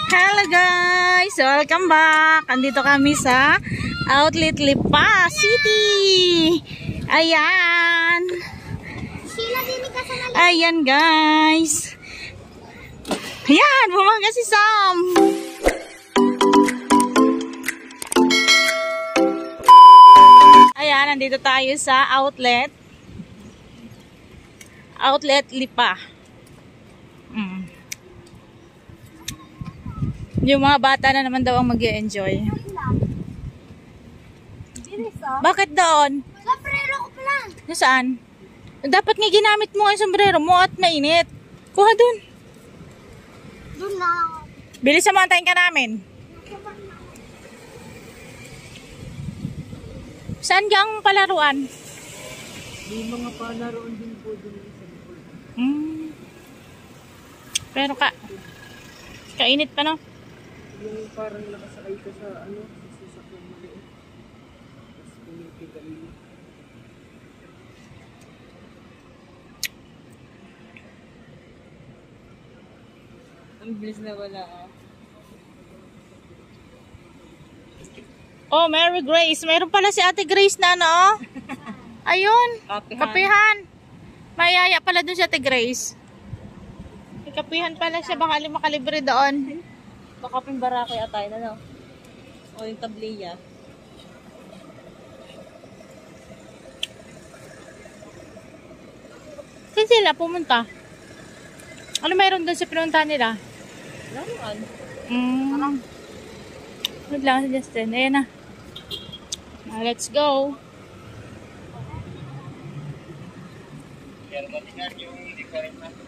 Hello guys! Welcome back! Andito kami sa Outlet Lipa City! Ayan! Ayan guys! Ayan! Bumangga si Sam! Ayan! Andito tayo sa Outlet Lipa. Yung mga bata na naman daw ang mag-e-enjoy. Bakit doon? Sombrero ko pa lang. Nasaan? Dapat nga ginamit mo ang sombrero mo at mainit. Kuha doon. Doon na. Bilis sa mga ka namin. Saan gang palaruan? May mga palaruan din po doon sa likod. Pero kainit pa no? Yung parang nakasakay ka sa sa sasakyan maliit. Tapos pinipigay. Ang bilis na wala Oh, Mary Grace. Meron pala si Ate Grace na ano? Ayun. Kapihan. Mayaya pala dun si Ate Grace. May kapihan pala siya. Baka makalibre doon. Baka pimbarako yata yun, ano? O yung tabliya. Saan sila pumunta? Ano mayroon doon sa pinuntahan nila? Laruan. Wait lang si Justin. Ayan na. Let's go. Pero matingan yung hindi ko rin na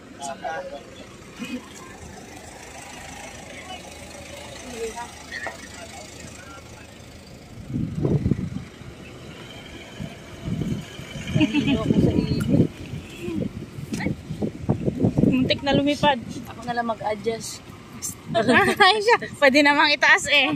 Muntik na lumipad. Ako na lang mag-adjust. Ay siya. Pwede namang itaas eh.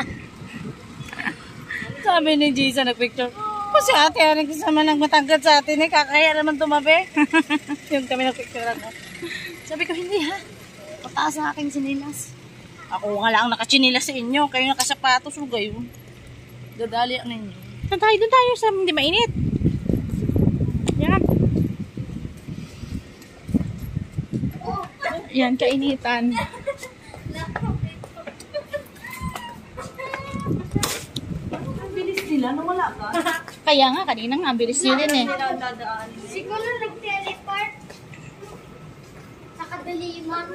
Sabi ni Jisa nagpicture. Kasi ate, nagsasama ng matangkad sa atin eh. Kakaya naman tumabi. Yung kami nagpicture ako. Sabi ko, hindi ha. Pataas ang aking sinilas. Ako nga lang nakachinilas sa inyo. Kayo nakasapatos. Lugay yun. Dadali ang ninyo. Doon tayo sa hindi mainit. Yan. Yan, kainitan. Ang bilis nila nung wala ka. Kaya nga, kanina nga, bilis nyo din eh. Siguro nag-teleport. Sa kadaliman.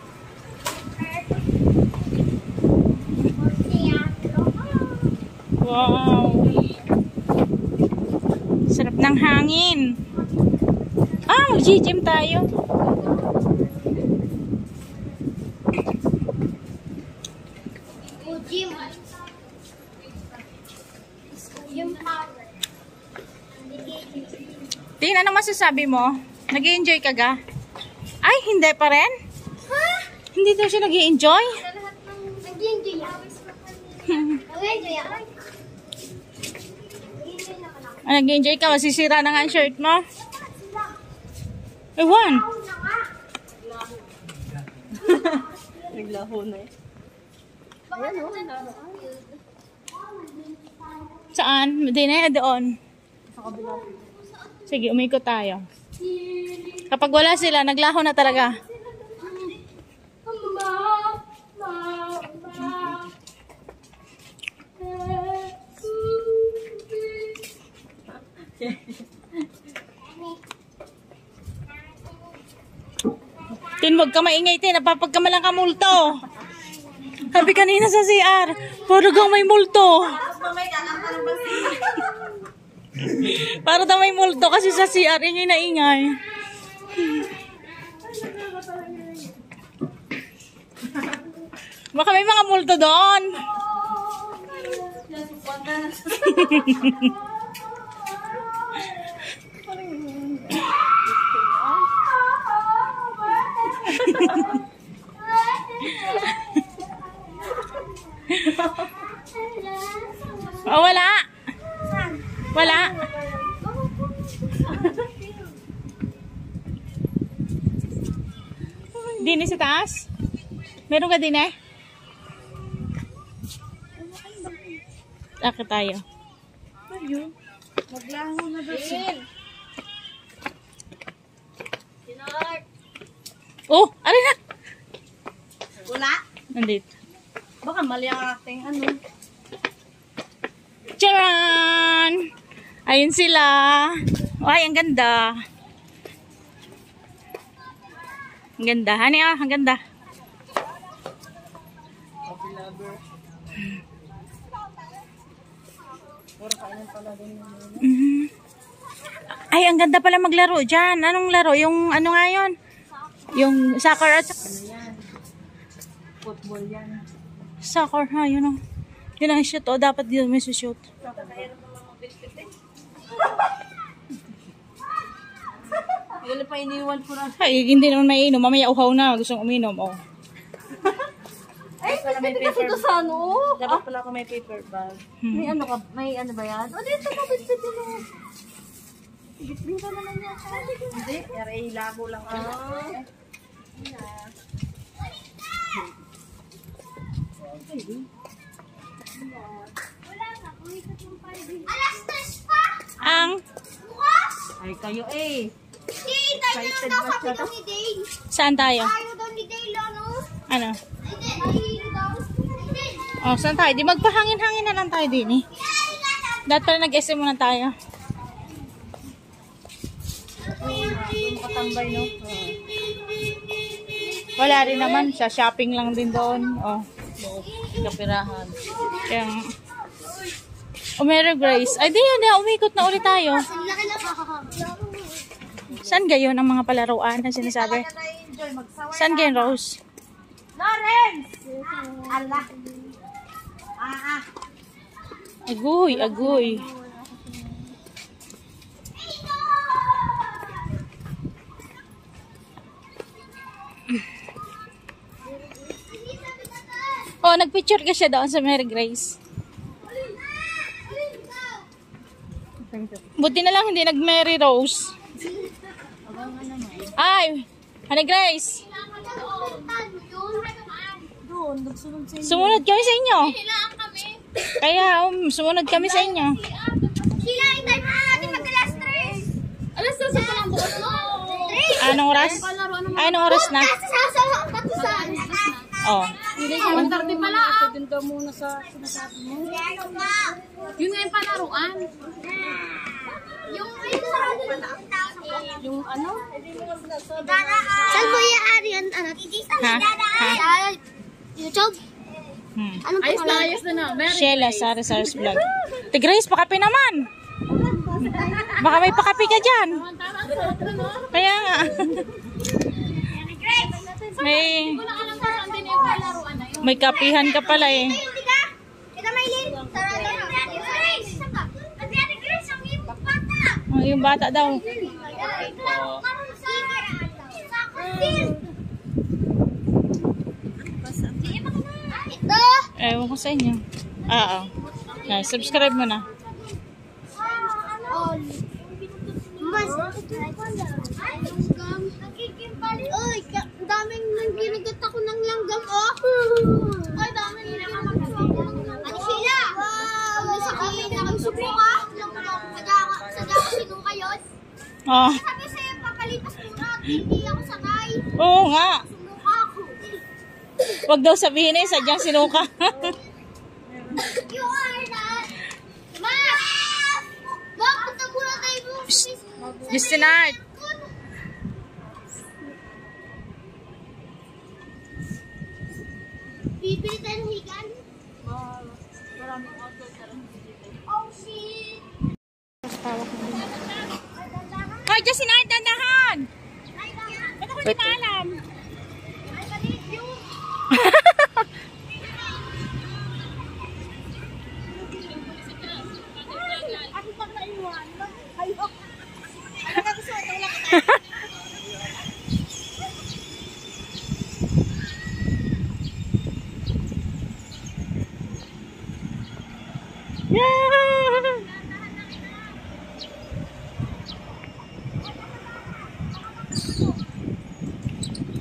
Wow. Sarap ng hangin. Mag-gym tayo. Gym. Gym power. Tin, ano masasabi mo? Nag-i-enjoy ka ga? Ay, hindi pa rin? Ha? Hindi daw siya nag-i-enjoy? Sa lahat ng nag-enjoy yan. Nag-enjoy yan. Nag-enjoy naman ako. Nag-i-enjoy ka? Masisira na nga ang shirt mo? Ewan. Ako na nga. Naglaho na eh. Ayan o, naroon. Saan? Hindi na doon. Sa kabila. Sige, umikot tayo. Kapag wala sila, naglaho na talaga. Tin, wag ka maingay, Tin. Napapagkamalang ka multo. Sabi kanina sa CR, puro gang may multo. Para daw may multo kasi sa CR, ingay na ingay. Baka may mga multo doon. Oh, wala. Wala. Dini sa taas? Meron ka din eh? Akit tayo. Ayun. Maglaho na daw siya. Oh, ano na? Wala. Nandito. Baka mali ang ating ano. Charan! Ayun sila. Ay, ang ganda. Ang ganda. Hani ah, ang ganda. Mhm. Ay, ang ganda pala maglaro dyan. Anong laro? Yung ano nga yun? Yung soccer at Football yan. soccer ha, yun o. Yun ang shoot o. Dapat yun may shoot. Wala pa iniwan ko na. Ay, hindi naman may inom. Mamaya uhaw na. Gustong uminom. Oh. Ay, may paper bag. Sa ano? Dapat pala ako may paper bag. May ano ka? May ano ba yan? O, dito ka. Dito mo. Ibigin ka naman yan. Hindi. Yari, lago lang. Alas 3 pa! Ang, Bukas! Ay, kayo eh. Hindi, tayo na daw sabi daw ni Dale. saan tayo? Tayo daw ni Dale, ano? Ano? Hindi, tayo daw. Hindi. Oh, saan tayo? Di magpahangin-hangin na lang tayo din eh. Dapat pala nag-SM muna tayo. Makatambay, no? Wala rin naman. Sa shopping lang din doon. Oh. Kapirahan. Kaya, oh, Mary Grace. Ay, di yun na. Umikot na ulit tayo. Ang laki na pa. Saan gayon ang mga palaruan na sinasabi? Saan gayon, Rose? Lawrence! Allah! Agoy, agoy. Oh, nagpicture ka siya doon sa Mary Grace. Buti na lang hindi nag-Mary Rose. Ay, Honey Grace. Doon, nagsunod sa Sumunod kami sa inyo. Kailangan kami. Kaya, sumunod kami sa inyo. Sila, hintayin mo natin mag-alas 3. Alas 3 pa lang bukas mo. Anong oras? Ay, anong oras na? Sasasama ka to sa Oh. Hindi ka magtardi pala. Doon ka muna sa sinasabi mo. Yun nga yung palaruan. Yung Yung ano? saan mo i-ari yan, anak? Ha? Ha? YouTube? Anong Ayos na, ayos na na. Meron. Sheila, Sari Saris Vlog. Grace, pakape naman. Baka may pakape ka dyan. Kaya nga. May kapihan ka pala eh. Kita Maylin. Tara, Grace. Ate Grace, ang iyong bata. Oh, yung bata daw. Ito. Ewan ko sa inyo. Oo. Subscribe mo na. Mas. Uy, daming nang ginagat ako ng langgam, oh. Ay, daming nang ginagat. Ate Sheila. Wow. Sa kami na ang subuka. Sadya ko sinuka yun. Oh. Sabi sa'yo, papalipas muna. Hindi ako sakay. Oo nga. Sumuka ako. Wag daw sabihin eh, sadyang sinuka. You are not. Ma! Ma, punta muna tayo mo. Justinart. Bibili tayo ng higan. Oh, shit. Hoy, Justinart, dandahan! Ay, bakit? Ba't ako hindi maalam? Ay, balik yung. Ako pang naiwan. Ayaw. Ano ka gusto? Tulak ka. Yeah!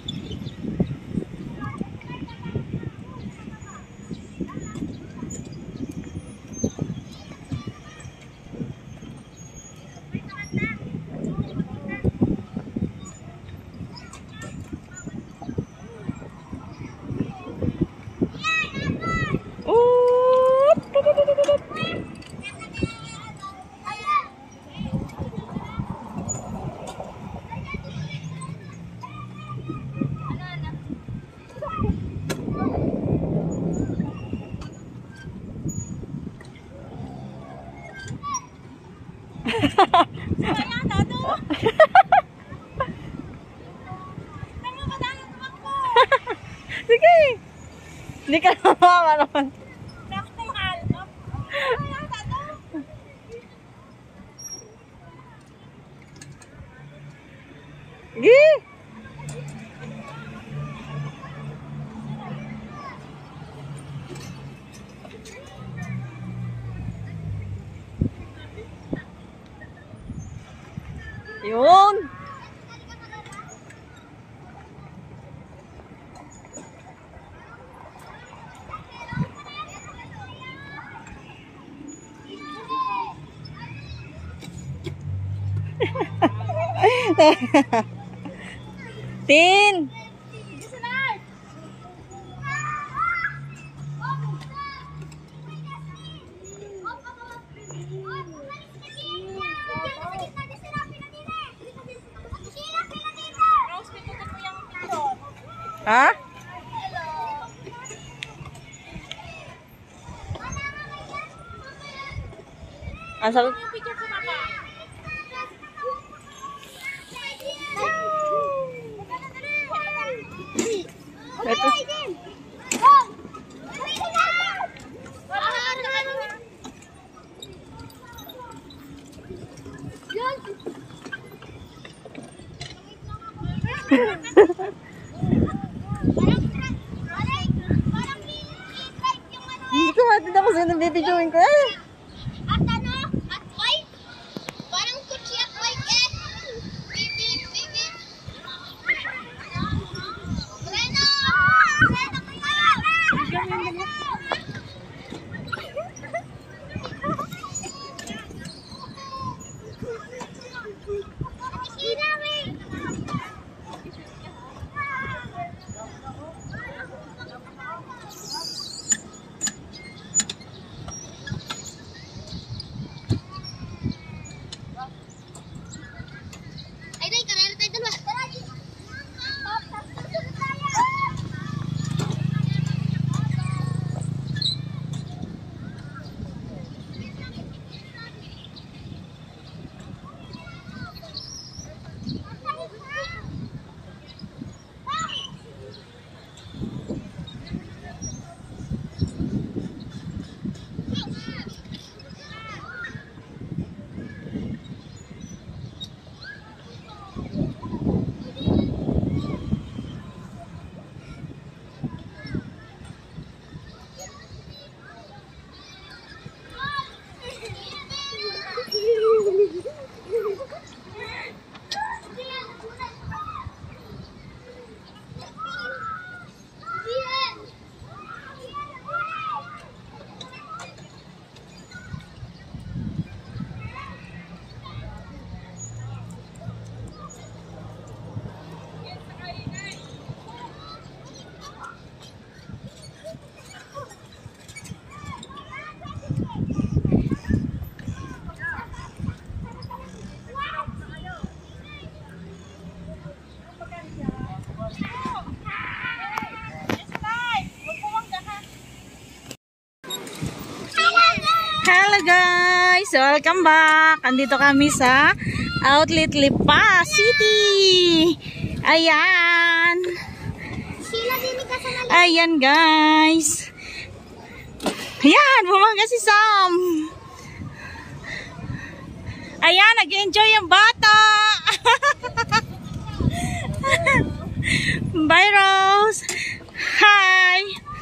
Hindi ka naman naman. Gi! Yun! Tin! Ha? Ang sabi? Ito. Hindi ko matanda kung sino bibidyoin ko eh. At ano? At white? Parang kutsi at white eh. Bibip, bibip. Reno! Reno kayo! Ay, day, karela tayo dalawa. Hello guys! Welcome back! Andito kami sa Outlet Lipa City! Ayan! Ayan guys! Ayan! Bumangga si Sam! Ayan! Nag-enjoy yung bata! Bye Rose! Hi!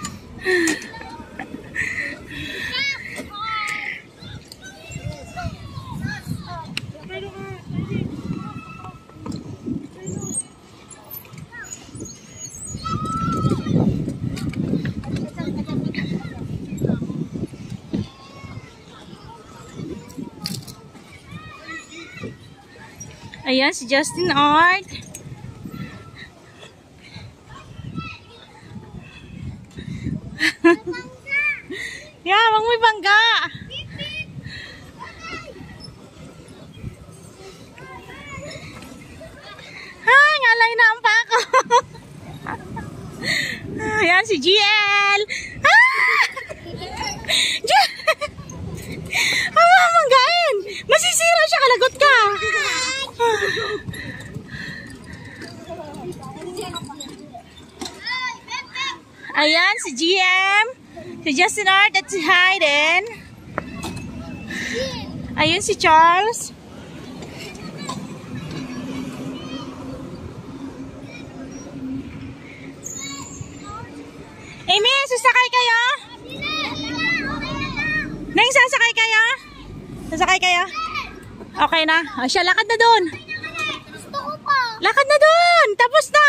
Ayan, si Justin Art. Yeah, wag may bangga. Ha, ngalay na ang pako. Ayan, si GL. Manggain. Masisira siya, kalagot ka. Ayan, si GM. Si Justin Art at si Hayden. Ayun si Charles. Amy, sasakay kayo? Neng, sasakay kayo? Sasakay kayo? Okay na. O siya, lakad na doon. Gusto ko pa. Lakad na doon. Tapos na.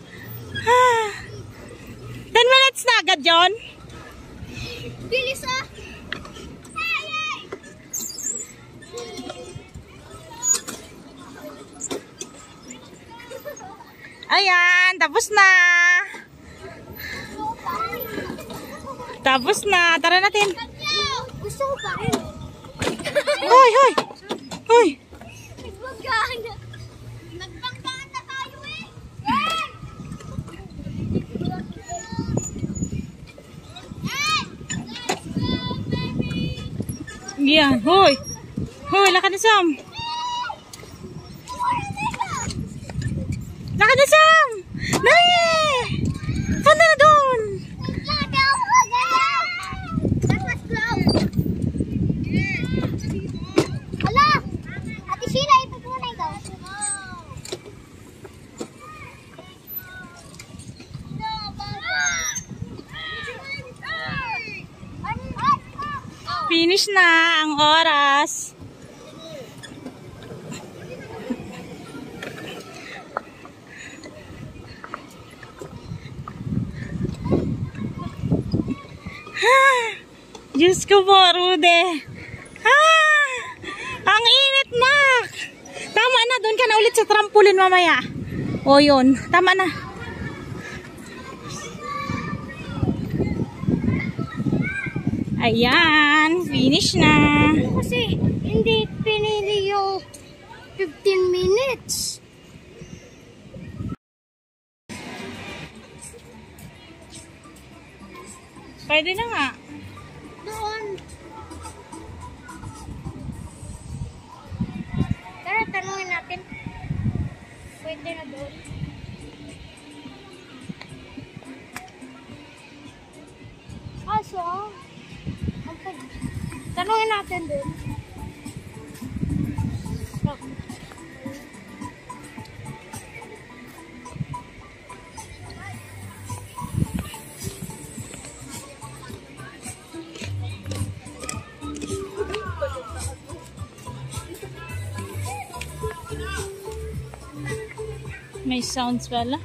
10 minutes na agad, John. Bilis ah. Ayan, tapos na. Tapos na. Tara natin. Gusto ko pa rin. Hoy, hoy. Hoy. Nagbanggaan na. Nagbanggaan na tayo eh. Yan, hoy. Hoy, lakad na, Sam. Lakad na, Sam. Dali. Punta na doon. Hala! Ate Sheila, ito muna ikaw. Finish na ang oras. Diyos ko po, Rude. Ang init na. Tama na, doon ka na ulit sa trampoline mamaya. O yun, tama na. Ayan, finish na. Kasi hindi pinili yung 15 minutes. Pwede na nga. Doon. Tara, tanungin natin. Pwede na doon. Kaso, tanungin natin doon. May sounds pala.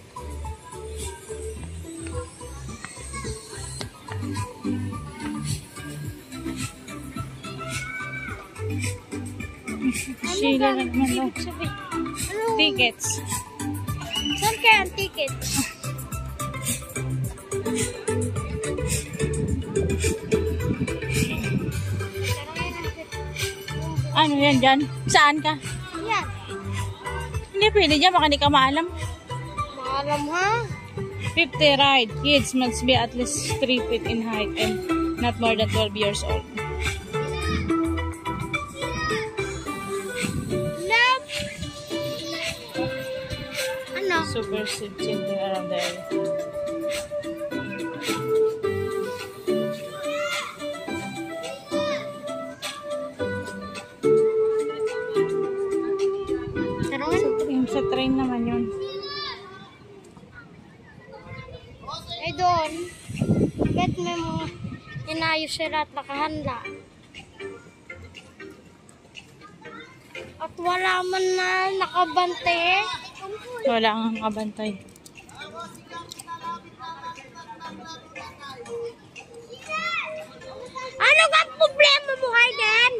Sheila na naman daw. Tickets. Saan kaya ang ticket? Ano yan dyan? Saan ka? Yan. Hindi pwede dyan, baka hindi ka maalam. Maalam ha? 50 ride. Kids must be at least 3 feet in height and not more than 12 years old. Love. Ano? Super safe children around the area. Yung sa train naman yun. Eh doon, bet may mga inayos sila at nakahanda. At wala man na nakabante. Wala ang kabantay. Ano ba ang problema mo, Hayden?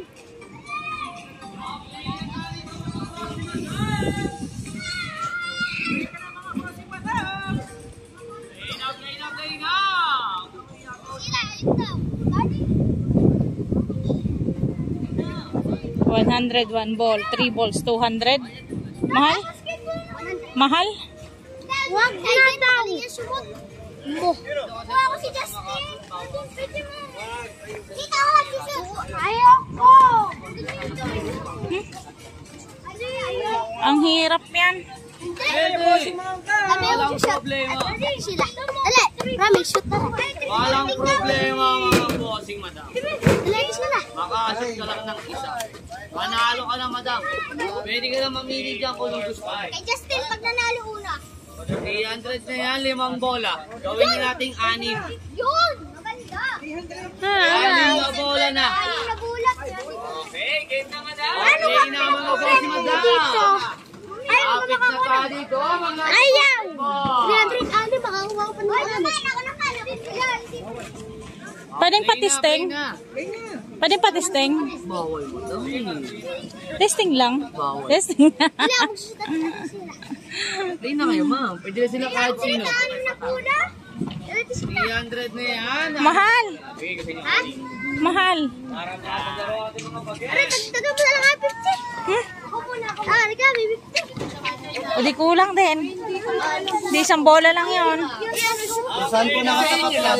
$101 ball, 3 balls, 200. Mahal? Mahal? Wag na daw. Mo. Ako si Justin. Kita ko si Ayoko. Ang hirap yan. Kami yung problema. Sila. Dali. may shoot na. Walang problema mga bossing, madam. Ladies mo na. Makakasot ka lang ng isa. Panalo ka na, madam. Pwede ka na mamili dyan kung anong gusto. Kay Justin, pag nanalo una. 300 na yan, 5 bola. Gawin na nating 6. Yun! Maganda. 6 na bola na. Ay, nagulat. Okay, game na, madam. Okay na mga bossing, madam. Ay, Kapit na ka dito, mga ayaw! boss. 300 ali, makakuha ko pa naman. Ay, ako naman. Pwedeng patesting? Pwedeng patesting? Bawal mo daw. Testing lang. Bawal. Testing lang. Wala akong shoot at sila. Play na kayo, ma'am. Pwede na sila kahit sino. Ano na pula? 300 na yan. Mahal. Okay, kasi niya. Mahal. Para makakagaro ating mga bagay. Aray, tagtaga mo na lang 50. Ako muna, ako. Ah, halika, may 50. O di kulang din. Di isang bola lang yun. Saan po nakatapat lang?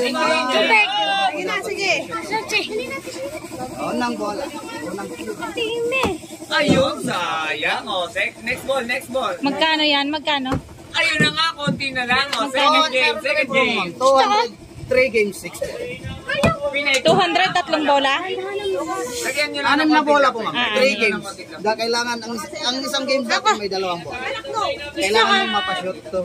Unang bola. Tingin me. Ayun, sayang. O, next ball, next ball. Magkano yan? Magkano? Ayun na nga, konti na lang. O, second game, second game. 203 games, 6. Pinay 200, tatlong bola? Lagyan nyo lang. 6 na bola po, ma'am. Ah. 3 games. Kailangan, ang isang game dapat may 2 bola. Kailangan mo mapashoot to.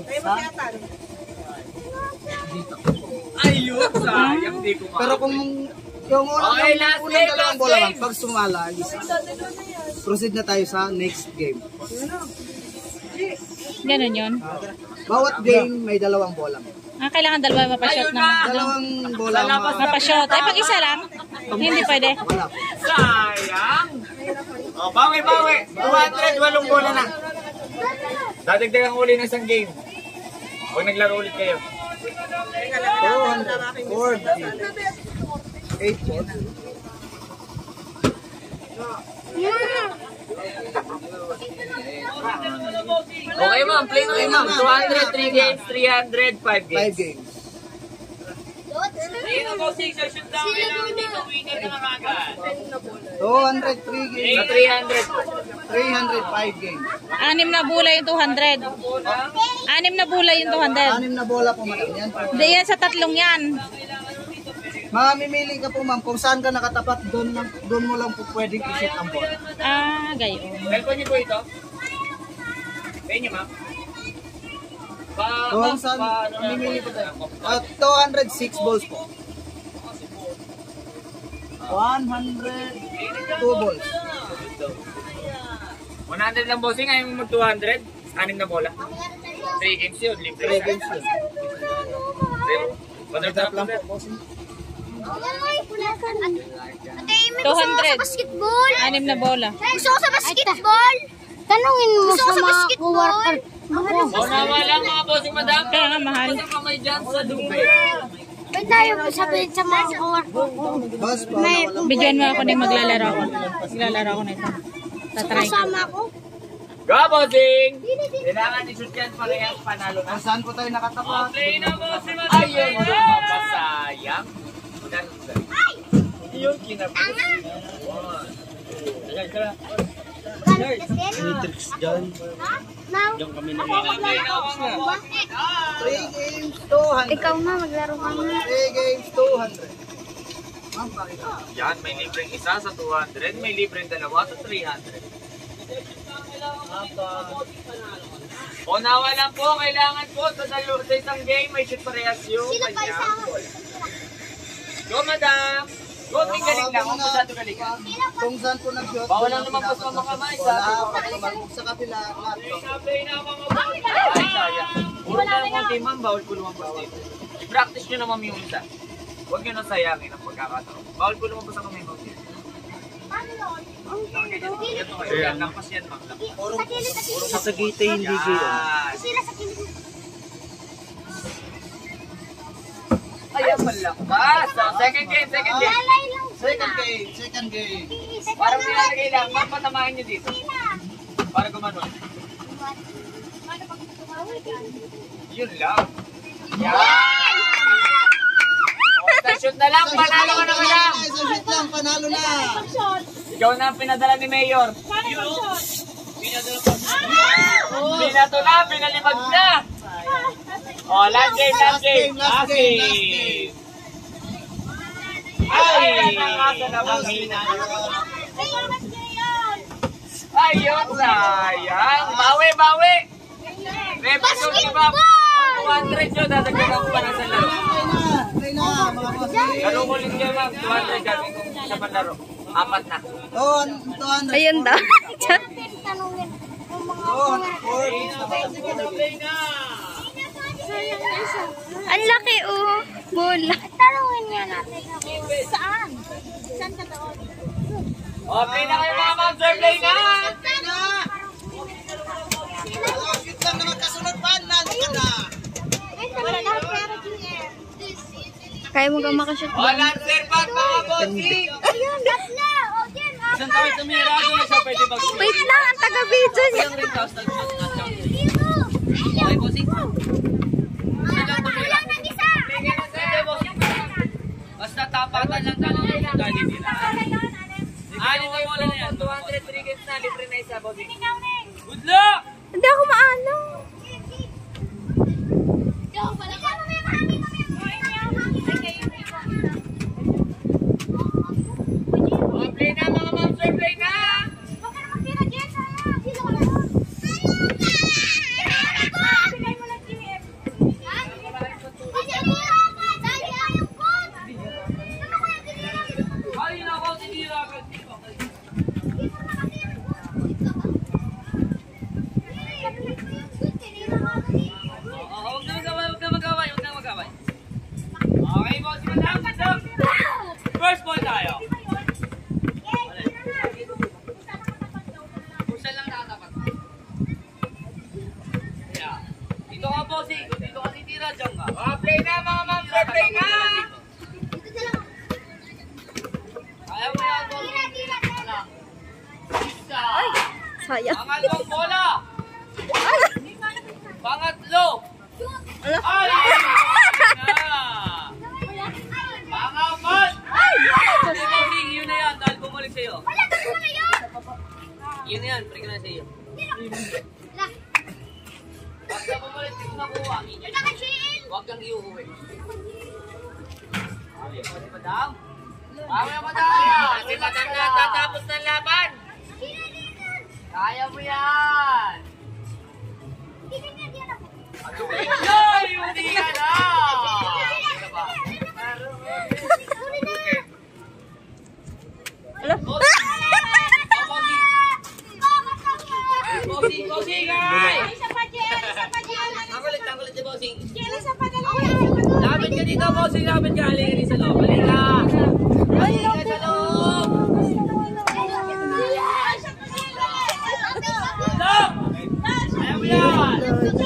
Ayun, sayang. Di ko Pero kung yung Okay, last game, unang last bola game. lang, pag sumala, proceed na tayo sa next game. Ganun yun. Bawat game may 2 bola. Ah, kailangan dalawa mapashot Ayun na. na. 2 bola. Mapashot. Ay, pag isa lang? Hindi pwede. Wala. Sayang. O, bawi, bawi. 200, 8 bola na. Dadagdagan ko ulit ng isang game. Huwag naglaro ulit kayo. 200, 4, 8 bola. Okay, ma'am. Play na kayo, ma'am. 200, 3 games, 300, 5 5 games. games. Ayun ang bossing sa shoot down. Kailangan dito winner na agad. 203 games. Sa 300 po. 305 games. 6 na bola yung 200. 6 na bola yung 200. 6 na bola po, madam. Yan po. Hindi yan sa tatlong yan. Mamimili ka po, ma'am, kung saan ka nakatapat, doon mo lang po pwedeng i-shoot ang bola. Ah, gayon. Cellphone niyo po ito? Sa inyo, ma'am? Kung saan, mamimili po tayo. 206 balls po. 102 balls. 100 lang bossing, ayaw mo mag 200. 6 na bola. 3 games yun, libre. 3 games yun. Padrap lang po. Ate, may gusto mo sa 200. basketball? 6 na bola. Gusto ko sa basketball? Tanungin mo sa mga co-worker. O nawa lang mga bossing madam. Kaya nga mahal. Punta kamay dyan sa Dubai. Ba't tayo sabihin sa mga co-worker? Boss, wala. Bigyan mo ako ng maglalaro ako. Maglalaro ako nito. Tatry ko. Kasama ako? Go bossing! Kailangan i-shoot yan parehas panalo na. Kung saan po tayo nakatapat? Play na bossing madam. Ayun, mapasayang. Yun kinapit. Tricks dyan. Now, kami na 3 games, 200. ikaw na, maglaro ka na. 3 games, 200. Ma'am, pakita. Yan, may libreng isa sa 200, may libreng dalawa sa 300. O nawa lang po, kailangan po sa isang game, may shoot parehas yung Sino pa isa? Go madam! Go, galing lang, kung masyado galing ka. Kung saan po nag-shoot? Bawal lang naman pas mga kamay, Wala, sabi. pag tumalbog sa kapila. Play na mga boss. Ay, sayang. Puro na lang konti ma'am, bawal ko lumabas dito. I-practice nyo naman yung isa. Huwag nyo na sayangin ang pagkakataon. Bawal ko lumabas ang kamay mo. Ito kayo, yan, lampas yan ma'am. Sa kilid, sa kilid. Sa Tagaytay hindi kayo. Yan. Sila sa kilid. Ayan, malakas. So, second game, second game. Lalay lang. Second game. Parang nilalagay lang, ma'am, patamahin nyo dito. Para gumanon. Yun lang. Yan! Shoot na lang, panalo ka na kaya. Isang shoot lang, panalo na. Ikaw na ang pinadala ni Mayor. Binato na, pinalibag na. Oh, last game. Ay, ang hina. Ayun, sayang. Bawi. Represyon ni Bob. 200 yun, dadagdagan ko pa na sa laro. Try na, mga bossing. Laro ko ulit kayo, ma'am. 200 gagawin ko sa panlaro. 4 na. 200. Ayun daw. 200. Ang laki oh. Bola. Tanungin niya natin ako. Saan? Saan ka doon? Oh, play na kayo mga ma'am, sir. Play na. Malapit lang naman kasunod pa. Nalo ka na. Wala na pero GM. Kaya mo kang makashoot Oh, Lancer Pack mga bossing. Ayun, tatla. O, Jen. Isang tawid tumira doon na siya pwede mag-uwi. Wait lang, ang taga-video niya. Isang ring toss, nag-shot na siya. Dito. Okay, bossing. Wala nang isa. Basta tapatan lang ka ng dali nila. Ano na wala na yan? 203 games na, libre na isa, bossing. Good luck! Hindi ako maano. Oh, play na mga ma'am, sir, play na! Ay, nako, tinira ka. Huwag na magaway. Okay, boss, madam. First ball tayo. Pusa lang nakatapat. Yeah. Dito ka, bossing. Dito ka titira, dyan ka. Play na, mga ma'am, sir, play na! Ayaw mo yan, bossing. Isa. Sayang. Pangalawang bola. Pangatlo. Ala. Ay! Pangapat. Hindi, bossing, yun na yan. Dahil bumalik sa'yo. Yun na yan, break na sa'yo. Basta bumalik sa'yo nakuha. Huwag kang iuwi. Okay, bossing, madam. Mamaya, madam. Si madam na tatapos ng laban. Kaya mo yan. Ay, hindi ka na. Hindi ba? Ala. Bossing, ay! Tangkulit si bossing. Lapit ka dito, bossing. Lapit ka. Halika sa loob. Halika. Halika sa loob. Stop! Ayaw mo yan.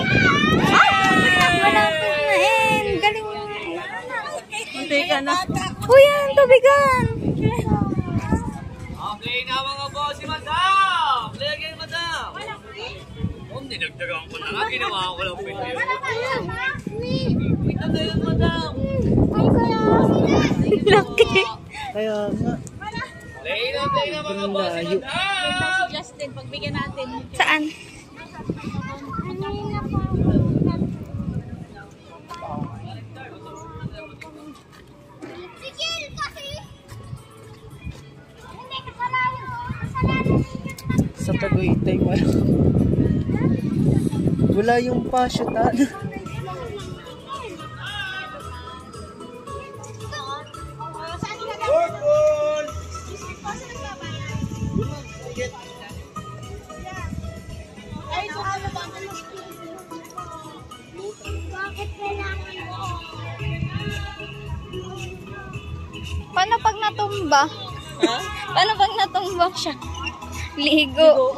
Galing. Hindi ka na. Uy, ang tubigan. Okay na mga boss, si madam! Play again, madam! Dinagdagan ko na nga, ginawa ko lang pwede. Ito na yun, madam! Laki. Kaya nga. Play na mga boss, si madam! Justin, pagbigyan natin. Saan? Sa Tagaytay, wala yung pasyutan. Paano pag natumba? Ha? Paano pag natumba siya? Ligo.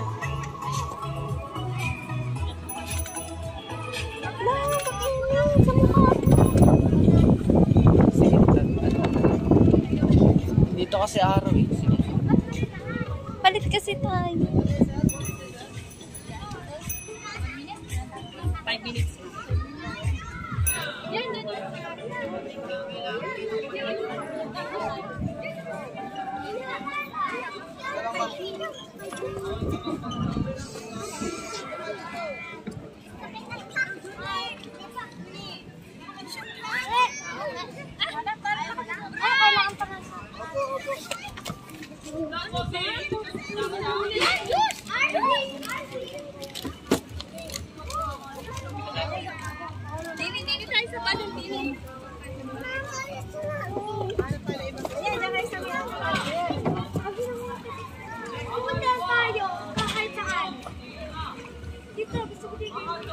Dito kasi araw eh. Palit kasi tayo. 5 minutes.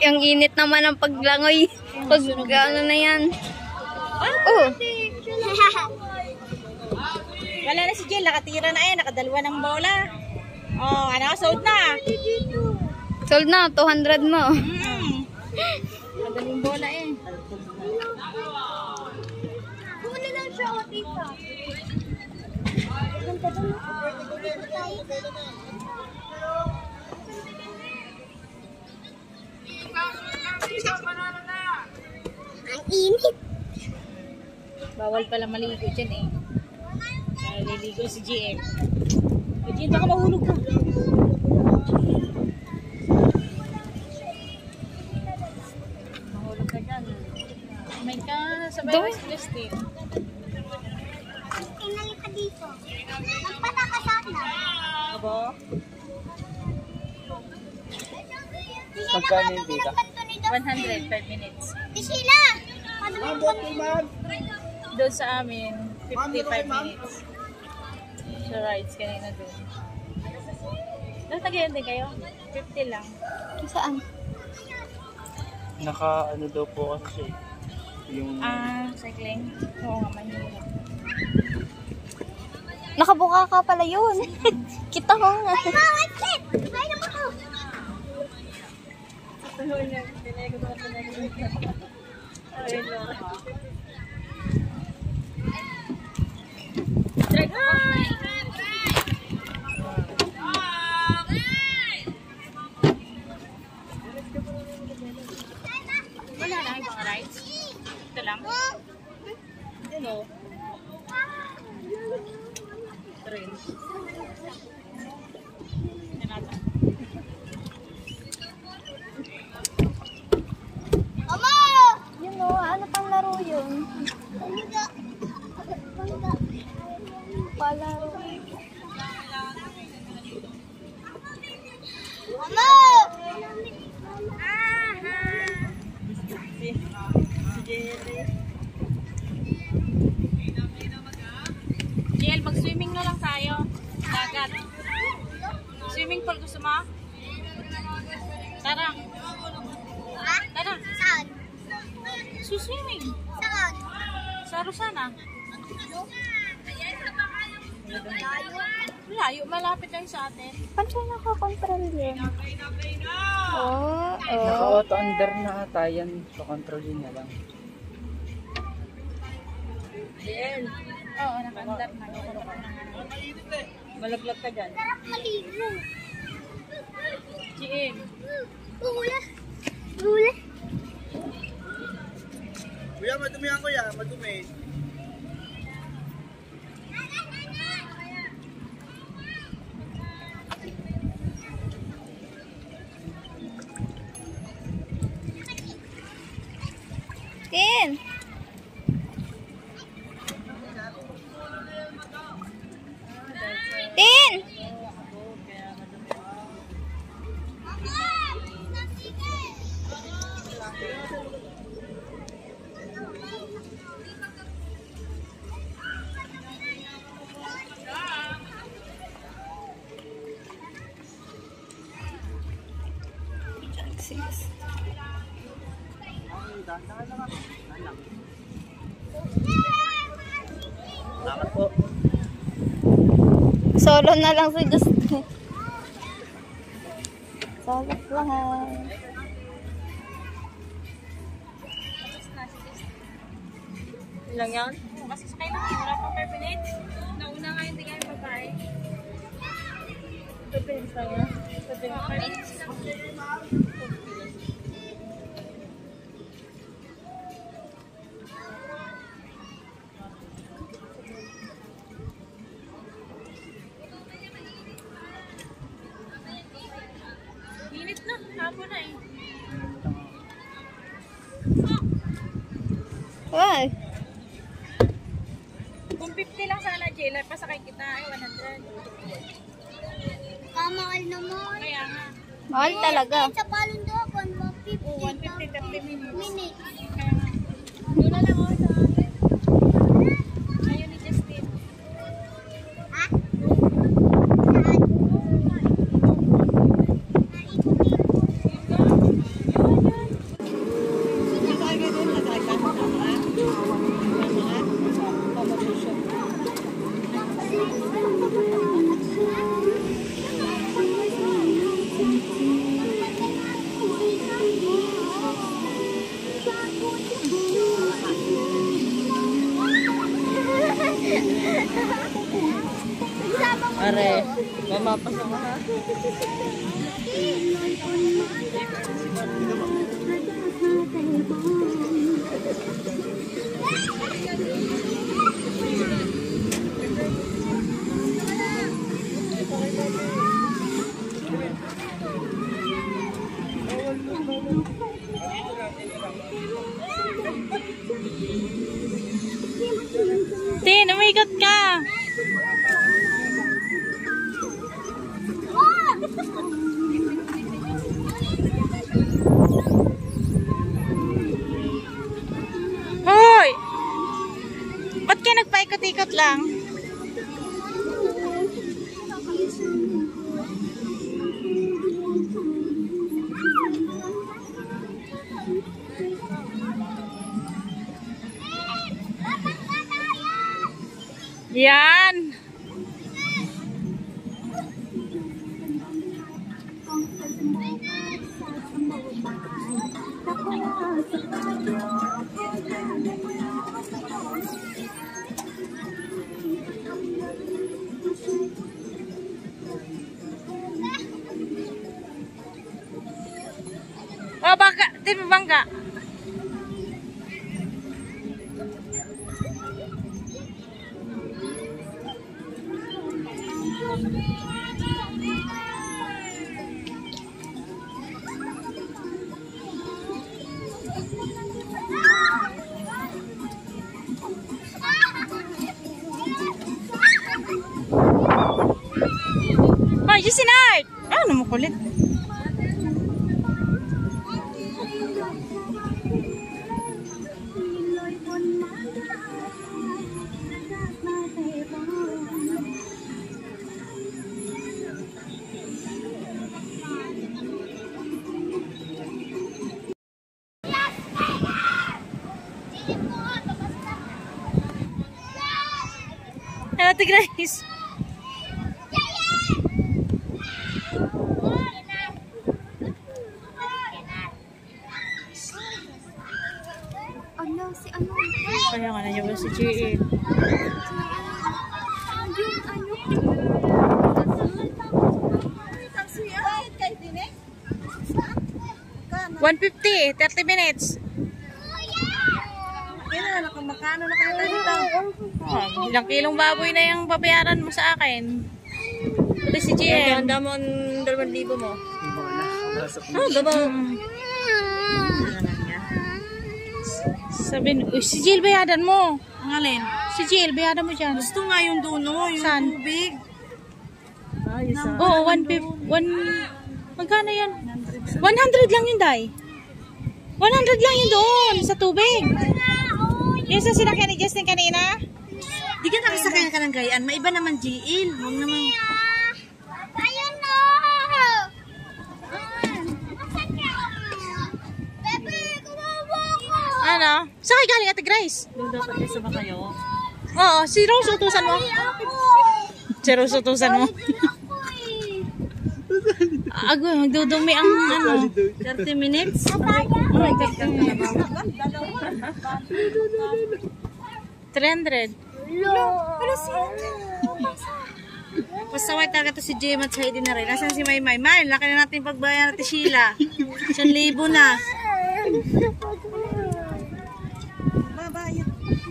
Ang init naman ang paglangoy. Pag ano na yan. Oh. Wala na si Jill, nakatira na nakadalawa ng bola. Oh, ano, sold na. Sold na, 200 mo. Madaling bola Kunin lang siya, o tita. Ang init. Bawal pala maligo dyan Naliligo si GM. GM, baka mahulog ka. Mahulog ka dyan. May ka sa virus list Tinali ka dito. Magpata ka sana. Abo? Magkano yung data? 100 5 minutes. Di sila. Doon sa amin, 55 minutes. Sa rides kanina doon. Doon tagayan din kayo? 50 lang. Saan? Naka ano daw po kasi siya yung Cycling? Oo nga, mahirap. Nakabuka ka pala yun. Kita ko nga. Ay, wait, wait. Ay, naman ako. Wala na ibang rides. Ito lang. Hello. Train. Mama! Yun o, ano pang laro yun? Pangga. Pangga. Palaro. Mama! JL, mag-swimming na lang tayo. Dagat. Swimming pool gusto mo? Tara. Ha? Tara. Saan? Swimming. Saan? Sa Rosana. Layo. Layo, malapit lang sa atin. Paano siya nakakontrol yun? Oh, naka-auto under na ata yan. So control yun na lang. Oo, naka-andar na. Malaglag ka dyan. sarap maligo. GM. Hula. Hula. Kuya, madumi yan kuya, madumi. Tin. Tin. Salamat po. Solo na lang si Justin. Solo lang. Ilang yan? Kasi sakay lang. Wala pang 5 minutes. Nauna nga hindi kayo babae. 5 minutes lang yan. 5 minutes. Minit na. Hapon na eh. Why? Kung 50 lang sana, Jayla, pasakay kita ay 100. Kamahal naman. Kaya nga. Mahal talaga. Sa Palundapan, 150. Oh, 150, 30 minutes. Minutes. Kaya nga. Doon na lang ako sa ayaw ni Justin. Ha? Are, mamapasa mo ha. Tin, umigot ka. Hoy! Ba't kayo nagpaikot-ikot lang? Yan! Oh, bangka! Di ba bangka? Hoy, Jusinard! Ano mo kulit? Ate Grace. Ano, si ano? Kaya nga nandiyan ba si Jill? Ano? 150, 30 minutes. Kaya nakamakano na kayo dito. Oh, ilang kilong baboy na yung babayaran mo sa akin. Ito si Jill. Handa mo ang 2,000 mo. Oh, diba? Sabi, uy, si Jill, bayadan mo. Ang alin? Si Jill, bayadan mo dyan. Gusto nga yung duno, yung Saan? tubig. Oo, 150. Magkano yan? 100 lang yun, Day. 100 lang yun doon, sa tubig. Yung sa sinakyan ni Justin kanina. Di ka nakasakay ka ng gayaan. Maiba naman, GL. Huwag naman. Ayun na! Bebe, kumawa ko! Ano? Saan kayo galing, Ate Grace? Doon dapat isa ba kayo? Oo, si Rose utusan mo. Si Rose utusan mo. Ago, magdudumi ang ano. 30 minutes? 300. Basta white talaga to si Jem at Heidi na rin. Nasaan si Maymay? May, laki na natin pagbayan natin Sheila. 1,000 na. Babayad.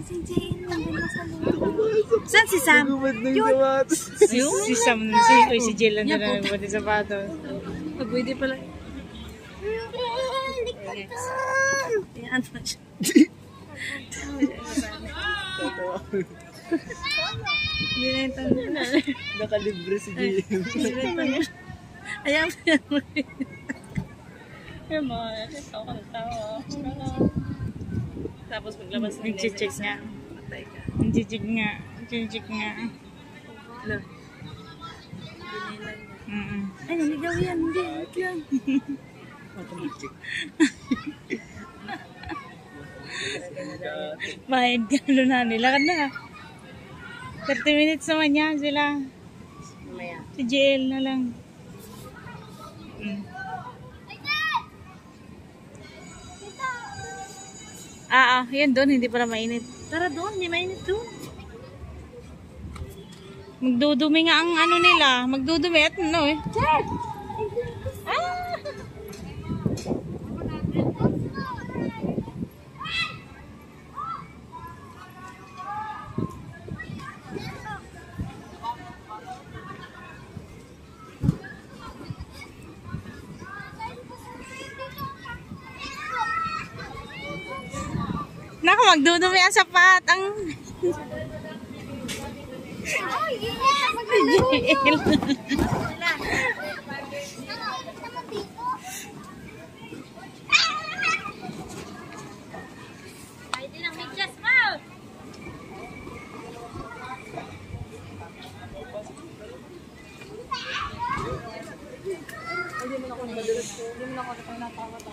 Saan si Sam? Si Sam, si Jill lang na nagbuti sa pato. Pwede pala. Ano na siya? Hindi na yung tanda. Nakalibre si Jim. Ayan mo yan mo rin. Yung mga, tawa ka tawa. Tapos paglabas ng Nag-check nga. Patay ka. Nag-check nga. Nag-check nga. Look. Ay, naligaw yan. Hindi, wait lang. Mahid ka na nila. Lakad na. 30 minutes naman yan sila. Mamaya. Si JL na lang. Yan doon. Hindi pala mainit. Tara doon, hindi mainit doon. Magdudumi nga ang ano nila. Magdudumi at ano eh. Naku, magdudumi ang sapat. Ang... Hindi mo na ako